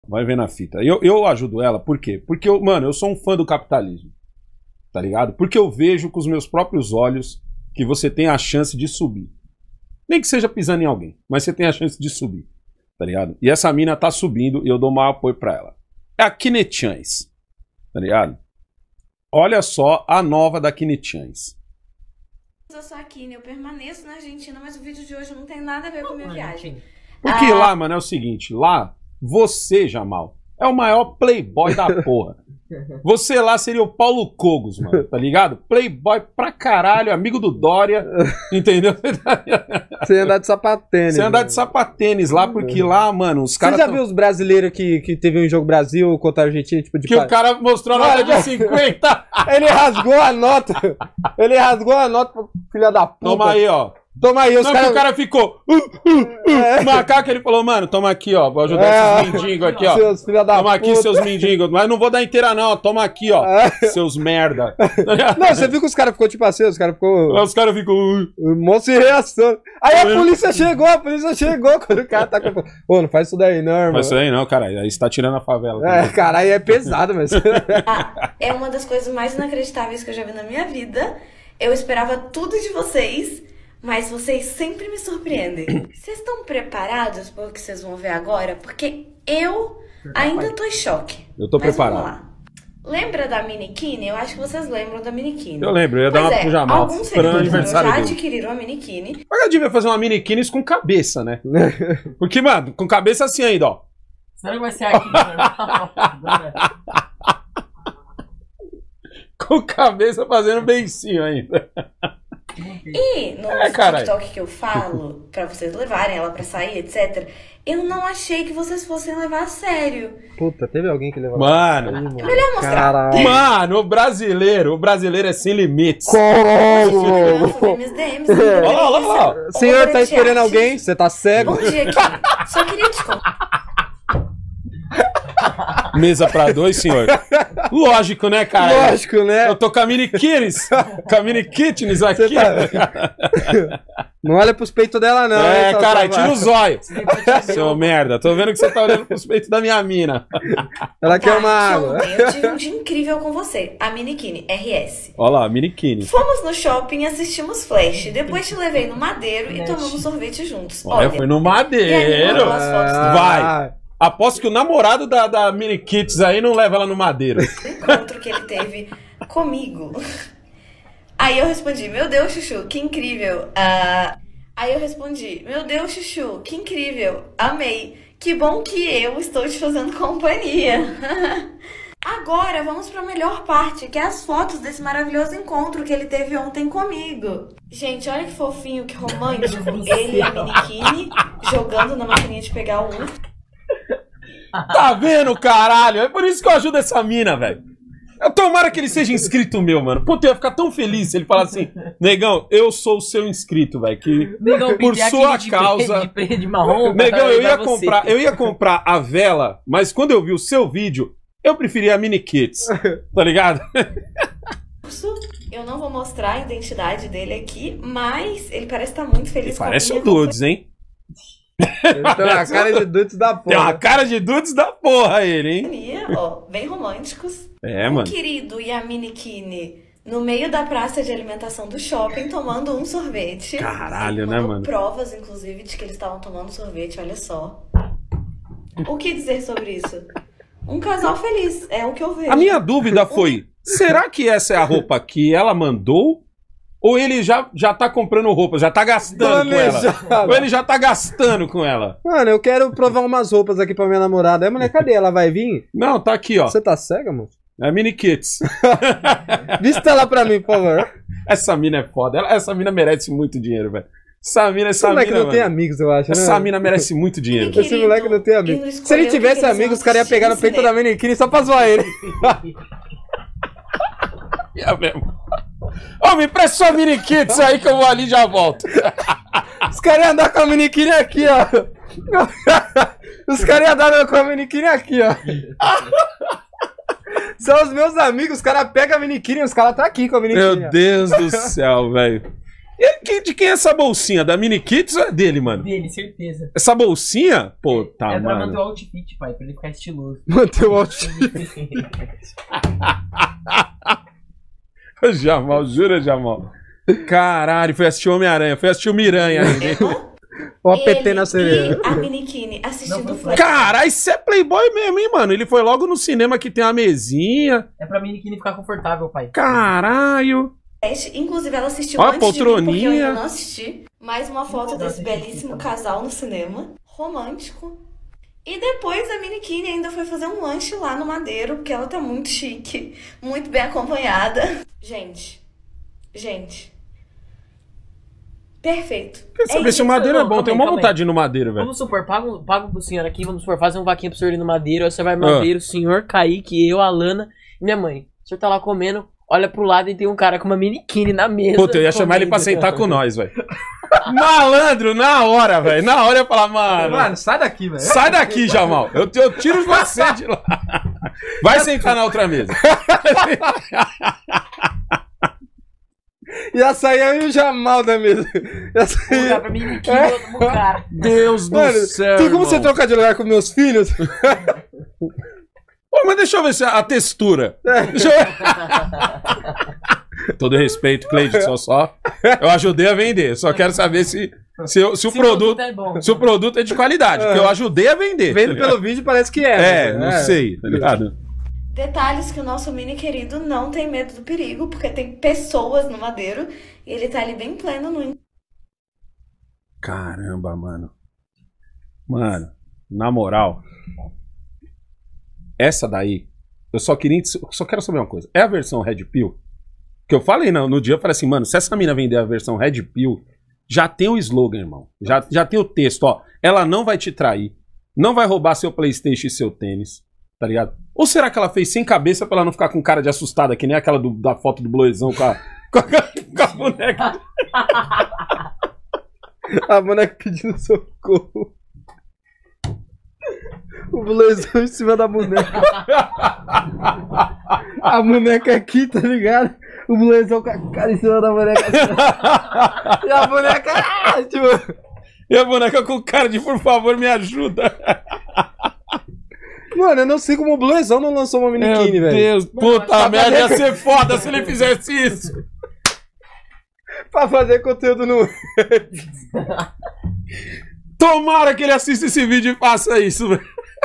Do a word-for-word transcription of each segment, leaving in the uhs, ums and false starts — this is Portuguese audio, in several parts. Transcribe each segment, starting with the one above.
vai ver na fita. Eu, eu ajudo ela, por quê? Porque, eu, mano, eu sou um fã do capitalismo. Tá ligado? Porque eu vejo com os meus próprios olhos que você tem a chance de subir. Nem que seja pisando em alguém, mas você tem a chance de subir. Tá ligado? E essa mina tá subindo e eu dou maior apoio pra ela. É a Kinechans. Tá ligado? Olha só a nova da Kinechans. Eu sou a Kine, eu permaneço na Argentina, mas o vídeo de hoje não tem nada a ver com a minha viagem. Porque ah... lá, mano, é o seguinte, lá, você, Jamal, é o maior playboy da porra. Você lá seria o Paulo Cogos, mano, tá ligado? Playboy pra caralho, amigo do Dória, entendeu? Você ia andar de sapatênis. Você ia andar de sapatênis lá, porque lá, mano, os caras... Você já tão... viu os brasileiros que, que teve um jogo Brasil contra a Argentina, tipo de... Que par... o cara mostrou a nota de cinquenta. Ele rasgou a nota. Ele rasgou a nota, filha da puta. Toma aí, ó. Toma aí, os Não, cara... que o cara ficou... Uh, uh, uh, é. Macaco, ele falou, mano, toma aqui, ó. Vou ajudar é. esses mendigos aqui, ó. Seus filha da toma puta. aqui, seus mendigos. Mas não vou dar inteira, não. Toma aqui, ó. É. Seus merda. Não, você viu que os caras ficou tipo assim, os caras ficou... Os caras ficou... Uh. Moço em reação. Aí a polícia chegou, a polícia chegou quando o cara tá com... Pô, não faz isso daí não, irmão. Faz isso aí não, cara. Aí você tá tirando a favela. É, cara, aí é pesado, mas... Ah, é uma das coisas mais inacreditáveis que eu já vi na minha vida. Eu esperava tudo de vocês... Mas vocês sempre me surpreendem. Vocês estão preparados para o que vocês vão ver agora? Porque eu ainda tô em choque. Eu tô Mas preparado. Vamos lá. Lembra da Minikini? Eu acho que vocês lembram da Minikini. Eu lembro, eu ia pois dar uma é, pro Jamal. Alguns seguidores já adquiriram a Minikini. Mas eu devia fazer uma Minikines com cabeça, né? Porque, mano, com cabeça assim ainda, ó. Será que vai ser aqui? Com cabeça fazendo beicinho ainda. E no é, TikTok que eu falo, pra vocês levarem ela pra sair, etcétera, eu não achei que vocês fossem levar a sério. Puta, teve alguém que levou Mano, a sério. Melhor mostrar. Caralho. Mano, o brasileiro, o brasileiro é sem limites. Caralho! Olha lá, olha lá. O senhor tá esperando alguém? Você tá cego? Bom dia, aqui. Só queria te contar. Mesa pra dois, senhor. Lógico, né, cara? Lógico, né? Eu tô com a Mini Kitties. Com a Mini Kitties aqui. Tá... Não olha pros peitos dela, não. É, cara, tira os olhos. Seu merda. Tô vendo que você tá olhando pros peitos da minha mina. Ela tá, quer uma água. Eu tive um dia incrível com você. A Minikini, R S. Olha lá, Minikini. Fomos no shopping e assistimos Flash. Depois te levei no Madeiro e tomamos sorvete juntos. Olha, Olha foi no Madeiro. Ah, vai. Aposto que o namorado da, da Mini Kits aí não leva ela no Madeiro. O encontro que ele teve comigo. Aí eu respondi, meu Deus, Chuchu, que incrível. Uh, aí eu respondi, meu Deus, Chuchu, que incrível. Amei. Que bom que eu estou te fazendo companhia. Agora vamos para a melhor parte, que é as fotos desse maravilhoso encontro que ele teve ontem comigo. Gente, olha que fofinho, que romântico. Ele e a Minikini jogando na maquininha de pegar o urso. Tá vendo, caralho? É por isso que eu ajudo essa mina, velho. Tomara que ele seja inscrito meu, mano. Puta, eu ia ficar tão feliz se ele falasse assim: Negão, eu sou o seu inscrito, velho. Que Negão, por sua de causa. De, de, de marrom, Negão, eu ia, você. comprar, eu ia comprar a vela, mas quando eu vi o seu vídeo, eu preferia a Mini Kits. Tá ligado? Eu não vou mostrar a identidade dele aqui, mas ele parece estar muito feliz ele com a parece minha o Dudes, hein? Ele tem uma cara de dudes da porra. Tem uma cara de dudes da porra ele, hein? Ó, bem românticos. É, o mano. O querido e a Minikini no meio da praça de alimentação do shopping tomando um sorvete. Caralho, né, mano? Provas, inclusive, de que eles estavam tomando sorvete, olha só. O que dizer sobre isso? Um casal feliz, é o que eu vejo. A minha dúvida foi, será que essa é a roupa que ela mandou? Ou ele já, já tá comprando roupa, já tá gastando Planejado. com ela? Ou ele já tá gastando com ela? Mano, eu quero provar umas roupas aqui pra minha namorada. É, mulher, cadê? Ela vai vir? Não, tá aqui, ó. Você tá cega, moço? É a Mini Kits. Vista lá pra mim, por favor. Essa mina é foda. Ela, essa mina merece muito dinheiro, velho. Essa mina, essa Esse moleque mina, não mano. tem amigos, eu acho, né? Essa mina merece muito dinheiro. Que Esse moleque não tem amigos. Se ele tivesse amigos, os caras iam pegar no peito da Minikini só pra zoar ele. É mesmo. Ô, me empresta sua Mini Kits aí que eu vou ali e já volto. Os caras iam andar com a Minikini aqui, ó. Os caras iam andar com a Minikini aqui, ó. São os meus amigos, os caras pegam a Minikini e os caras tá aqui com a Minikini. Meu Deus do céu, velho. Ele, de quem é essa bolsinha? Da Mini Kids ou é dele, mano? Dele, certeza. Essa bolsinha? Pô, tá, é pra mano. manter o outfit, pai, pra ele ficar estiloso. Manter o outfit. Jamal, jura, Jamal? Caralho, foi assistir Homem-Aranha, foi assistir o Miranha ainda. Ó, o P T Ele na sereia. e a Minikini assistindo Não, Flash. Caralho, isso é playboy mesmo, hein, mano? Ele foi logo no cinema que tem uma mesinha. É pra Minikini ficar confortável, pai. Caralho. Inclusive, ela assistiu Ó, a antes de mim, porque eu poltroninha. ainda não assisti. Mais uma foto Não desse assisti, belíssimo tá. casal no cinema. Romântico. E depois a Minikini ainda foi fazer um lanche lá no Madeiro, porque ela tá muito chique, muito bem acompanhada. Gente, gente. Perfeito. Quer saber É se o isso. Madeiro é Não, bom? calma Tem aí, uma calma vontade de ir no Madeiro, velho. Vamos supor, paga, um- paga pro senhor aqui, vamos supor, fazer um vaquinha pro senhor ir no Madeiro, aí você vai no Madeiro, o senhor, Kaique, eu, Alana e minha mãe. O senhor tá lá comendo, olha pro lado e tem um cara com uma minikini na mesa. Puta, eu ia chamar ele pra comendo. sentar com nós, velho. Malandro, na hora, velho. Na hora eu ia falar, mano. Mano, sai daqui, velho. Sai daqui, Jamal. Eu, eu tiro você de lá. Vai sentar na outra mesa. Ia sair eu e o Jamal da mesa. Ia Um sair... lugar pra minikini e outro pro cara. Deus do Mano, céu. tem como irmão. você trocar de lugar com meus filhos? Pô, mas deixa eu ver se a, a textura. Deixa eu ver. Todo respeito, Cleide, só só. Eu ajudei a vender. Só quero saber se, se, eu- se o Se produto. é bom. Se o produto é de qualidade, porque eu ajudei a vender. Vendo tá ligado? pelo vídeo parece que é. É, né? não sei, tá ligado? Detalhes que o nosso mini querido não tem medo do perigo, porque tem pessoas no Madeiro e ele tá ali bem pleno no. Caramba, mano. Mano, na moral. Essa daí, eu só queria. Só quero saber uma coisa. É a versão Red Pill? Que eu falei no, no dia, eu falei assim, mano, se essa mina vender a versão Red Pill, já tem o slogan, irmão. Já, já tem o texto, ó. Ela não vai te trair. Não vai roubar seu PlayStation e seu tênis. Tá ligado? Ou será que ela fez sem cabeça pra ela não ficar com cara de assustada, que nem aquela do- da foto do Bluezão com a, com a, com a boneca? A boneca pedindo socorro. O blazão em cima da boneca. A boneca aqui, tá ligado? O blazão com a cara em cima da boneca. E a boneca. ah, tipo... E a boneca com cara de, por favor, me ajuda. Mano, eu não sei como o blazão não lançou uma minikini, Meu velho. Deus, puta Tá merda, ia vendo? ser foda se ele fizesse isso. Pra fazer conteúdo no. Tomara que ele assista esse vídeo e faça isso, velho.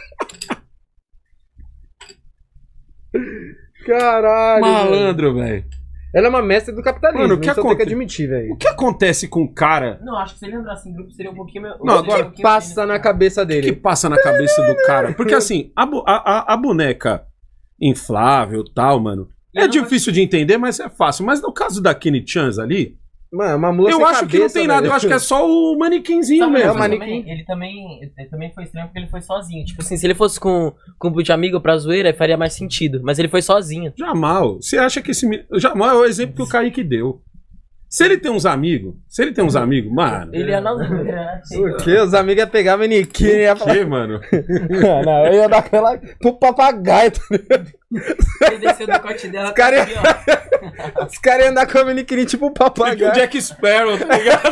Caralho. velho. Malandro, velho. Ela é uma mestra do capitalismo. Mano, o que isso eu tenho que aconte- admitir, velho. O que acontece com o cara? Não, acho que se ele entrasse em grupo seria um pouquinho... meu- Não, seria agora um pouquinho Passa na menos- cabeça O que dele. passa na cabeça do cara? Porque assim, a, bu- a, a, a boneca inflável e tal, mano, E é não vai- difícil de entender, mas é fácil. Mas no caso da Kenny Chans ali, Mano, uma mula eu sem acho que não cabeça, tem nada. velho. Eu acho que é só o manequinzinho Sabe, mesmo. é o ele, manequim. também, ele, também, ele também foi estranho porque ele foi sozinho. Tipo assim, se ele fosse com, com um grupo de amigo pra zoeira, faria mais sentido. Mas ele foi sozinho. Jamal, você acha que esse. mi- Jamal é o exemplo que o Kaique deu. Se ele tem uns amigos, se ele tem uns amigos, mano. Ele ia na zoeira. O quê? Os amigos iam pegar a minikini e ia falar. Que, mano? Ah, não, eu ia dar aquela pro papagaio, tá ligado? Ele desceu do corte dela. Os caras tá aqui, ó. Os caras iam andar com a minikini tipo um Tipo o papagaio. Jack Sparrow, tá ligado?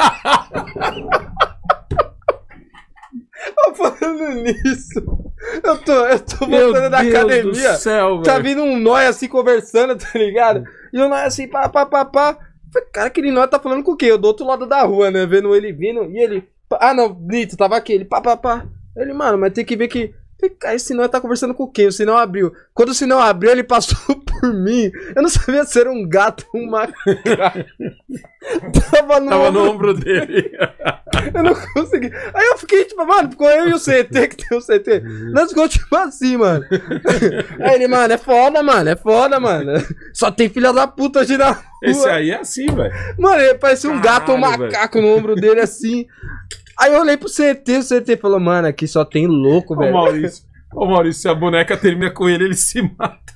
Tô falando nisso. Eu tô, eu tô Meu voltando da Deus academia. do céu, Tá velho. vindo um nóia assim conversando, tá ligado? E o nóia assim, pá, pá, pá, pá. Falei, cara, aquele nóia tá falando com o quê? Eu do outro lado da rua, né? Vendo ele vindo. E ele. Ah, não, Nito, tava aqui. Ele, pá, pá, pá. Ele, mano, mas tem que ver que. Falei, cara, esse nóia tá conversando com quem? O sinal abriu. Quando o sinal abriu, ele passou por mim. Eu não sabia se era um gato ou um macaco. Tava no. Tava no ombro- ombro dele. Eu não consegui. Aí eu fiquei tipo, mano, ficou eu e o C T que tem o C T. Nós ficou tipo assim, mano. Aí ele, mano, é foda, mano, é foda, mano. Só tem filha da puta hoje na rua. Esse aí é assim, velho. Mano, ele parecia um gato ou um Caralho, macaco no ombro dele assim. Aí eu olhei pro C T, o C T falou, mano, aqui só tem louco, Ô velho. Maurício, ô Maurício, se a boneca termina com ele, ele se mata.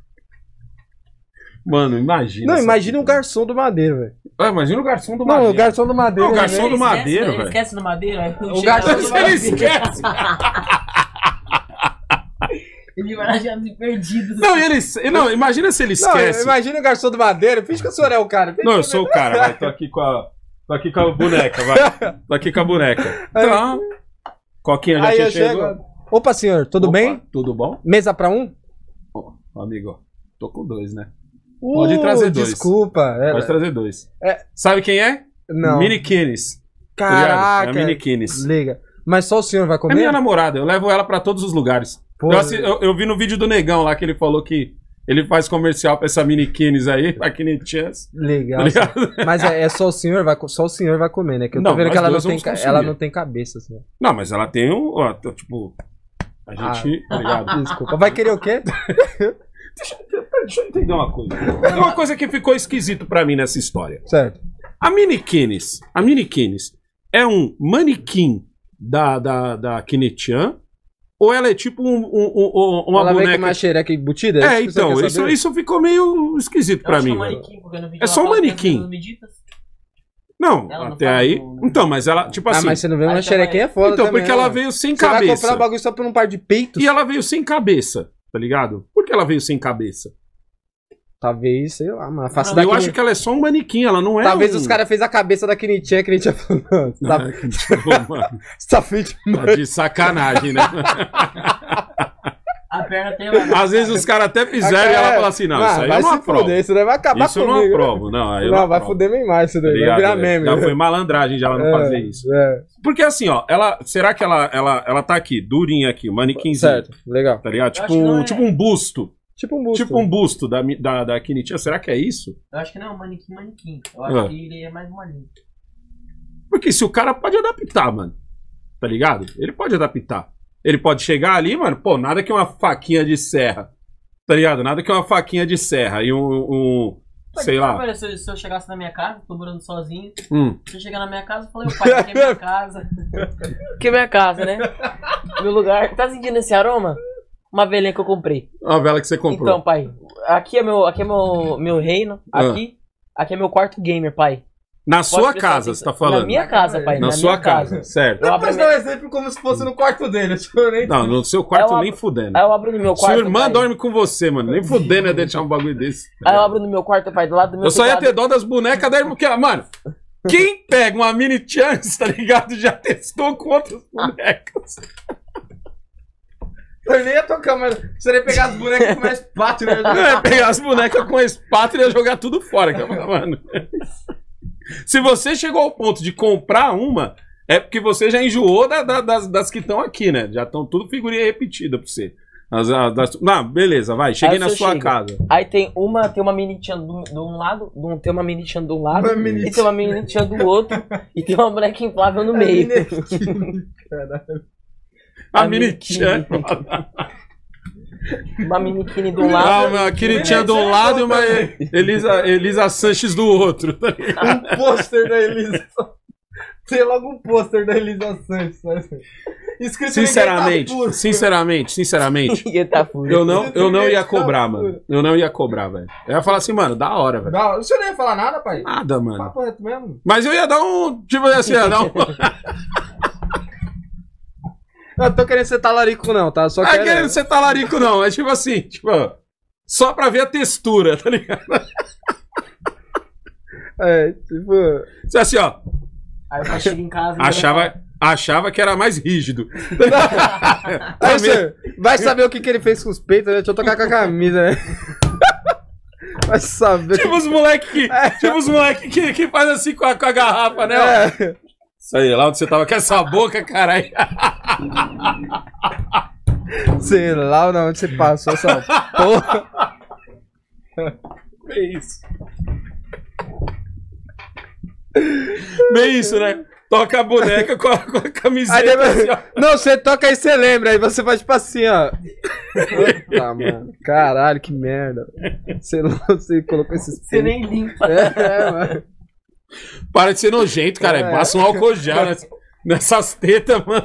Mano, imagina. Não, essa imagina um porra. garçom do Madeiro, velho. Ah, imagina o garçom do Não, Madeiro. o garçom do Madeiro. Não, o né, garçom velho? do Ele esquece, Madeiro, né? Ele velho. esquece do Madeiro. Aí O chega garçom lá, do Se vai- ele esquece. Ele vai na Jardins perdido. Não, ele, não, imagina se ele esquece. Não, imagina o garçom do Madeira. Finge que o senhor é o cara. Não, eu sou o cara, vai. Tô aqui com a. Tô aqui com a boneca, vai. Tô aqui com a boneca. Então. Coquinha já Aí tinha eu chego. chegado. Opa, senhor, tudo Opa, bem? Tudo bom? Mesa pra um? Ó, amigo, tô com dois, né? Uh, Pode trazer dois. Desculpa. É, Pode trazer dois. É. Sabe quem é? Não. Mini Kines. Caraca. É a Mini Kines. Liga. Mas só o senhor vai É comer? minha namorada, eu levo ela pra todos os lugares. Pô, Eu, assi- eu- eu vi no vídeo do Negão lá que ele falou que ele faz comercial pra essa Mini Kines aí, pra Kine Chance. Legal. Tá ligado? Mas é, é só o senhor vai co- só o senhor vai comer, né? Que eu tô Não, vendo nós que ela não, dois tem, vamos ca- consumir. ela não tem cabeça, assim. Não, mas ela tem um. Ó, tá, tipo. A gente. tá ligado? Desculpa. Vai querer o quê? Deixa eu entender uma coisa. Tem uma coisa que ficou esquisito pra mim nessa história. Certo. A Mini Kines, a Mini Kines é um manequim da, da, da Kinetian ou ela é tipo um, um- um- uma ela vem com boneca... uma xereca embutida? É, isso que você então, quer isso, saber? isso ficou meio esquisito pra mim. velho. É só um manequim. Não, Ela não até faz aí... o- Então, mas ela, tipo Ah, assim... mas você não vê uma Aí xerequinha também- foda Então, também, porque né, ela mano? veio sem Você vai cabeça. comprar um bagulho só por um par de peitos? E ela veio sem cabeça, tá ligado? Por que ela veio sem cabeça? Talvez, sei lá, mano. A face Eu da acho que ela é só um manequim, ela não é Talvez um... os caras fez a cabeça da Kinitinha, a Kinitinha falou, não, você tá, Ah, que tipo, mano, você tá feio tá demais. de sacanagem, né? A perna tem lá. Às vezes os caras até fizeram e ela fala assim, não, Mano, isso aí vai eu não se aprovo. fuder, isso daí vai acabar Isso eu não comigo. aprovo, não. aí eu Não, vai aprovo, fuder bem mais isso daí, tá vai ligado? virar É, meme. Já né? foi malandragem já ela não É, fazer isso. É, Porque assim, ó, ela, será que ela, ela, ela tá aqui, durinha aqui, um manequinzinho, certo, legal. tá ligado? Eu Tipo, acho que não é. tipo um busto. Tipo um busto. Tipo um busto da, mi- da, da Kinitia. Será que é isso? Eu acho que não é um manequim, manequim. Eu acho Ah. que ele é mais molinho. Porque se o cara pode adaptar, mano. Tá ligado? Ele pode adaptar. Ele pode chegar ali, mano, pô, nada que uma faquinha de serra. Tá ligado? Nada que uma faquinha de serra e um. um sei lá. Olha, se eu, se eu chegasse na minha casa, tô morando sozinho. Hum. Se eu chegar na minha casa, eu falei, ô pai, aqui é minha casa. Aqui é minha casa, né? Meu lugar. Tá sentindo esse aroma? Uma velhinha que eu comprei. A vela que você comprou. Então, pai, aqui é meu, aqui é meu, meu reino. Ah. Aqui, aqui é meu quarto gamer, pai. Na Pode sua prestar casa, atenção. você tá falando? Na minha casa, pai. Na na sua minha casa, certo. Eu abro, Mas minha... dá um exemplo como se fosse no quarto dele. Eu nem... Não, no seu quarto Aí eu nem abro- fudendo. Aí eu abro no meu quarto. Sua irmã pai. dorme com você, mano. Nem fudendo é deixar um bagulho desse. Aí eu abro no meu quarto, pai, do lado do meu Eu só ia teclado. ter dó das bonecas da irmã. Porque, mano, quem pega uma mini chance, tá ligado? Já testou com outras bonecas. Eu nem ia tocar, mas você ia pegar as bonecas com mais pátio, né? Eu ia pegar as bonecas com a espátula e ia jogar tudo fora. que eu falo, Mano. Se você chegou ao ponto de comprar uma, é porque você já enjoou da- da- das, das que estão aqui, né? Já estão tudo figurinha repetida pra você. As, as, das- Não, beleza, vai. Cheguei Aí na você sua chega. casa. Aí tem uma, tem uma mini chan do, de um lado, de um- tem uma mini chan de um lado, Uma mini e tem uma mini chan do outro, e tem uma boneca inflável no meio. Caralho. A, A mini mini chan. Uma mini do Ah, lado. uma Kiritinha de um lado e uma Elisa, Elisa Sanches do outro. tá ligado? Um pôster da Elisa. Tem logo um pôster da Elisa Santos. Né? Escrito Sinceramente, Ninguém Tá Puro. sinceramente, sinceramente, Ninguém tá furo. eu não, eu não ia cobrar, mano. Eu não ia cobrar, velho. Eu ia falar assim, mano, da hora, velho. Não, o senhor não ia falar nada, pai? Nada, mano. Papo reto mesmo. Mas eu ia dar um. Tipo assim, ia dar um. Não tô querendo ser talarico, não, tá? Só Não é quero... querendo ser talarico, não. É tipo assim, tipo, só pra ver a textura, tá ligado? É, tipo... Isso é assim, ó. Aí eu chego em casa. Achava, achava que era mais rígido. Aí você vai saber o que, que ele fez com os peitos, né? Deixa eu tocar com a camisa, né? Vai saber. Tipo os moleque que, tipo os moleque que, que faz assim com a, com a garrafa, né? ó. É. Isso aí, lá onde você tava com essa boca, caralho. Sei lá onde você passou essa porra. Bem isso. Bem isso, né? Toca a boneca com a, com a Aí camiseta depois... assim, ó. Não, você toca aí, você lembra. Aí você faz tipo assim, ó. Puta, mano. Caralho, que merda. Sei lá, você colocou esses Você peitos. nem limpa. É, é, mano. Para de ser nojento, cara. É. Passa um álcool gel ness- nessas tetas, mano.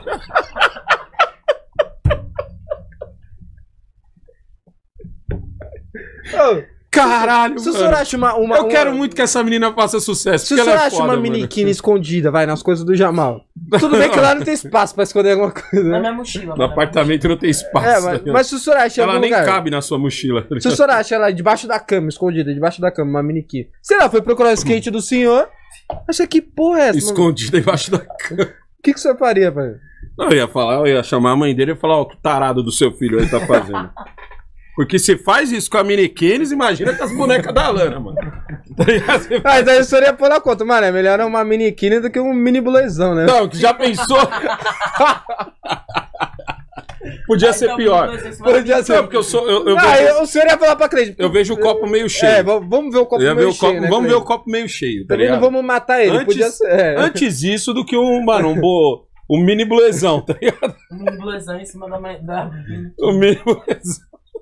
Ô, Caralho, se o mano. senhor acha uma... uma Eu uma- quero muito que essa menina faça sucesso. Se o porque senhor ela é acha foda, uma mano. miniquina escondida, vai, nas coisas do Jamal. Tudo bem que lá não tem espaço pra esconder alguma coisa, Na né? minha mochila. No apartamento não tem espaço. É, tá mas, ligado? mas se o senhor acha em Ela algum nem lugar... cabe na sua mochila. tá Se o ligado? senhor acha ela debaixo da cama, escondida, debaixo da cama, uma miniquinha. Sei lá, foi procurar o skate do senhor. Acha que porra é essa? mano? Escondida embaixo da cama. O que, que o senhor faria, pai? Não, eu ia falar, eu ia chamar a mãe dele e ia falar, ó, que tarado do seu filho aí tá fazendo. Porque se faz isso com a mini Kenis, imagina com as bonecas da Lana, mano. Tá ligado? Você Ah, então o senhor ia pôr na conta. Mano, é melhor uma miniquinha do que um mini bulezão, né? Não, que já pensou? Podia ser pior. Podia ser. Não, porque eu sou. Eu, eu Ah, vejo, eu- o senhor ia falar pra crente. eu vejo o copo meio É, cheio. vamos vamos ver o copo Eu ia meio ver o cheio, copo- né, vamos ver crente? o copo meio cheio, tá Também não ligado? vamos matar ele, Antes- podia ser. É. Antes isso do que um, mano, um, bo, um mini blezão, tá ligado? Um mini blazão em cima da... ma- da... Um mini blezão.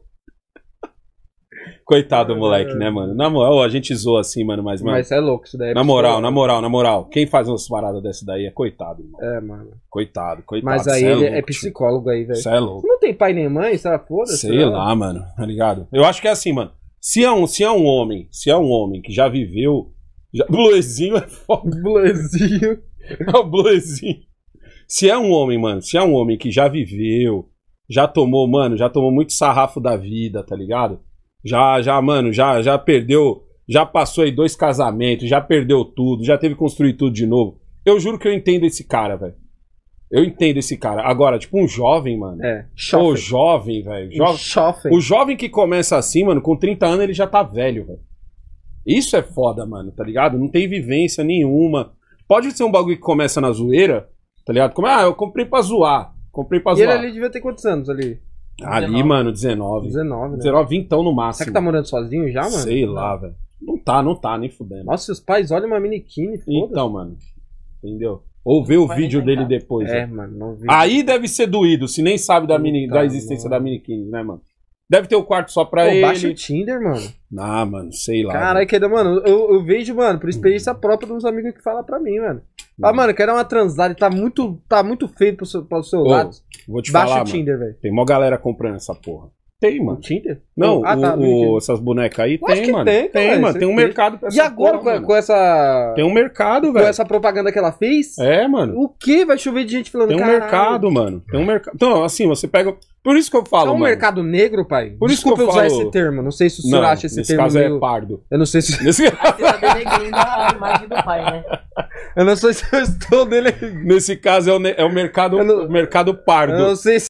Coitado do moleque, né, mano? Na moral, a gente zoa assim, mano, mas, mano. Mas é louco isso daí. é Na moral, psicológico. na moral, na moral. Quem faz umas paradas dessa daí é coitado, irmão. É, mano. Coitado, coitado. Mas aí Cê ele louco, é psicólogo aí, velho. Você é louco. Não tem pai nem mãe, sabe? Foda-se. Sei né? lá, mano, tá ligado? Eu acho que é assim, mano. Se é um, se é um homem, se é um homem que já viveu. Já... Bluezinho é foda. Bluezinho. É o Bluezinho. Se é um homem, mano, se é um homem que já viveu, já tomou, mano, já tomou muito sarrafo da vida, tá ligado? Já, já, mano, já, já perdeu, já passou aí dois casamentos, já perdeu tudo, já teve que construir tudo de novo. Eu juro que eu entendo esse cara, velho. Eu entendo esse cara. Agora, tipo, um jovem, mano. É, O chofre. jovem, velho. Um Jovem, chofre. o jovem que começa assim, mano, com trinta anos ele já tá velho, velho. Isso é foda, mano, tá ligado? Não tem vivência nenhuma. Pode ser um bagulho que começa na zoeira, tá ligado? Como, ah, eu comprei pra zoar. Comprei pra E ele zoar. ali devia ter quantos anos ali? Ali, dezenove. mano, dezenove. dezenove, né? dezenove, vintão no Será máximo. que tá morando sozinho já, mano? Sei lá, velho. Não tá, não tá, nem fudendo. Nossa, seus pais olham uma miniquine, foda-se. Então, mano. Entendeu? Ou vê o Vai vídeo inventar. dele depois. É, né? mano, não vi. Aí deve ser doído, se nem sabe da, mini, Puta, da existência mano. da miniquine, né, mano? Deve ter o quarto só pra Pô, ele. baixa o Tinder, mano. Ah, mano, sei lá. Caralho, que ainda, mano, eu, eu vejo, mano, por experiência própria de uns amigos que falam pra mim, mano. Ah, Hum. mano, quero uma transada e tá muito, tá muito feio pro seu, pro seu Ô, lado. Vou te Baixa falar, o mano. Tinder, velho. Tem mó galera comprando essa porra. Tem, O mano. Tinder? Não, ah, tá, o- bonitinho. o- essas bonecas aí Eu acho tem, que mano. tem, cara, mano. isso Tem um tem. mercado pra E essa agora, porra, com, mano. com essa. Tem um mercado, Com velho. essa propaganda que ela fez? É, mano. O que? Vai chover de gente falando Tem um caralho. mercado, mano. Tem um mercado. Então, assim, você pega. Por isso que eu falo, É um mano. mercado negro, pai? Por isso Desculpa que eu usar falo- esse termo. Não sei se o senhor Não, acha esse nesse termo caso meio... é pardo. Eu não sei se... Nesse, Você tá denegrindo a imagem do pai, né? Eu não sei se eu estou dele... nesse caso é o, ne- é o mercado, Eu não- o mercado pardo. Eu não sei se